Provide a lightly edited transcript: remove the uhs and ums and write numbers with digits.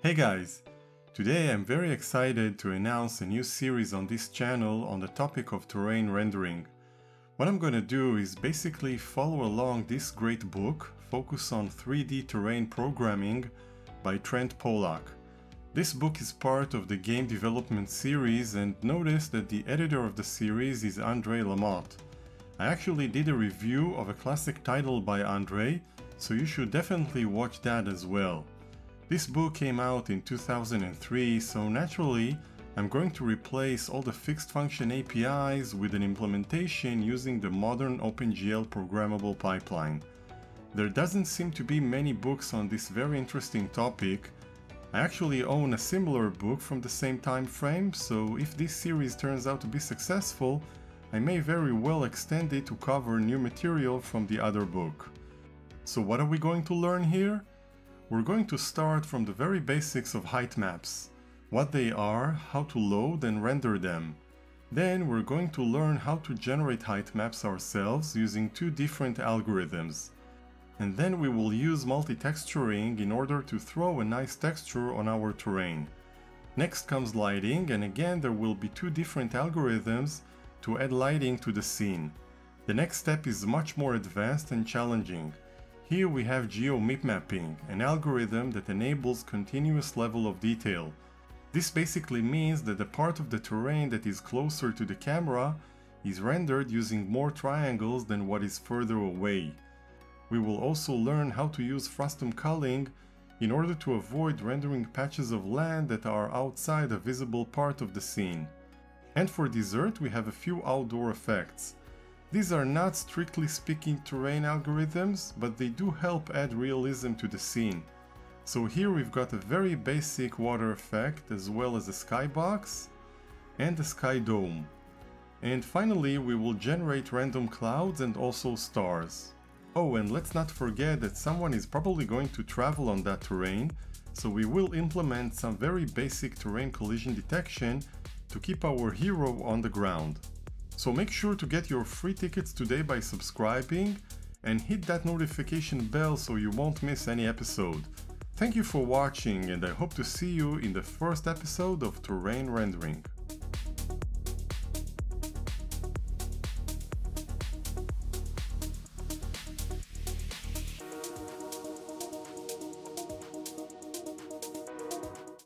Hey guys! Today I'm very excited to announce a new series on this channel on the topic of terrain rendering. What I'm gonna do is basically follow along this great book, Focus on 3D Terrain Programming by Trent Polack. This book is part of the game development series, and notice that the editor of the series is Andre Lamotte. I actually did a review of a classic title by Andre, so you should definitely watch that as well. This book came out in 2003, so naturally I'm going to replace all the fixed function APIs with an implementation using the modern OpenGL programmable pipeline. There doesn't seem to be many books on this very interesting topic. I actually own a similar book from the same time frame, so if this series turns out to be successful, I may very well extend it to cover new material from the other book. So what are we going to learn here? We're going to start from the very basics of height maps, what they are, how to load and render them. Then we're going to learn how to generate height maps ourselves using two different algorithms. And then we will use multi-texturing in order to throw a nice texture on our terrain. Next comes lighting, and again there will be two different algorithms to add lighting to the scene. The next step is much more advanced and challenging. Here we have geomipmapping, an algorithm that enables continuous level of detail. This basically means that the part of the terrain that is closer to the camera is rendered using more triangles than what is further away. We will also learn how to use frustum culling in order to avoid rendering patches of land that are outside a visible part of the scene. And for dessert we have a few outdoor effects. These are not strictly speaking terrain algorithms, but they do help add realism to the scene. So here we've got a very basic water effect as well as a skybox and a skydome. And finally we will generate random clouds and also stars. Oh, and let's not forget that someone is probably going to travel on that terrain, so we will implement some very basic terrain collision detection to keep our hero on the ground. So make sure to get your free tickets today by subscribing and hit that notification bell so you won't miss any episode. Thank you for watching, and I hope to see you in the first episode of Terrain Rendering.